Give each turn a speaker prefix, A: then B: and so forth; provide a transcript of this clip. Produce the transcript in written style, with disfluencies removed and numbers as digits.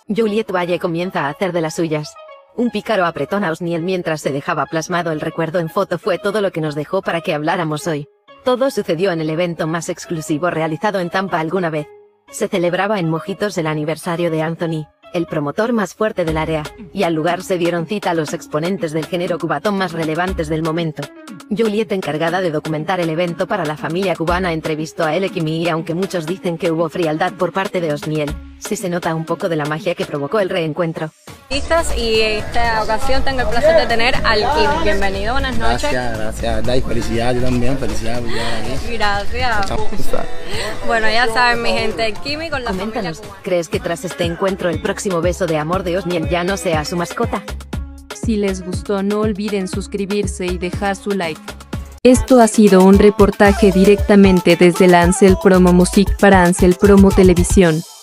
A: Juliet Valle comienza a hacer de las suyas. Un pícaro apretón a Osniel mientras se dejaba plasmado el recuerdo en foto fue todo lo que nos dejó para que habláramos hoy. Todo sucedió en el evento más exclusivo realizado en Tampa alguna vez. Se celebraba en Mojitos el aniversario de Anthony, el promotor más fuerte del área, y al lugar se dieron cita los exponentes del género cubatón más relevantes del momento. Juliet, encargada de documentar el evento para la familia cubana, entrevistó a El Kimi y aunque muchos dicen que hubo frialdad por parte de Osniel, sí se nota un poco de la magia que provocó el reencuentro.
B: Y esta ocasión tengo el placer de tener al Kimi. Bienvenido, buenas noches.
C: Gracias, y felicidades, yo también, felicidades por llegar aquí.
B: Gracias. Bueno, ya saben mi gente, el Kimi con la
A: Coméntanos,
B: familia.
A: ¿crees que tras este encuentro el próximo beso de amor de Osniel ya no sea su mascota?
D: Si les gustó no olviden suscribirse y dejar su like. Esto ha sido un reportaje directamente desde la Ansel Promo Music para Ansel Promo Televisión.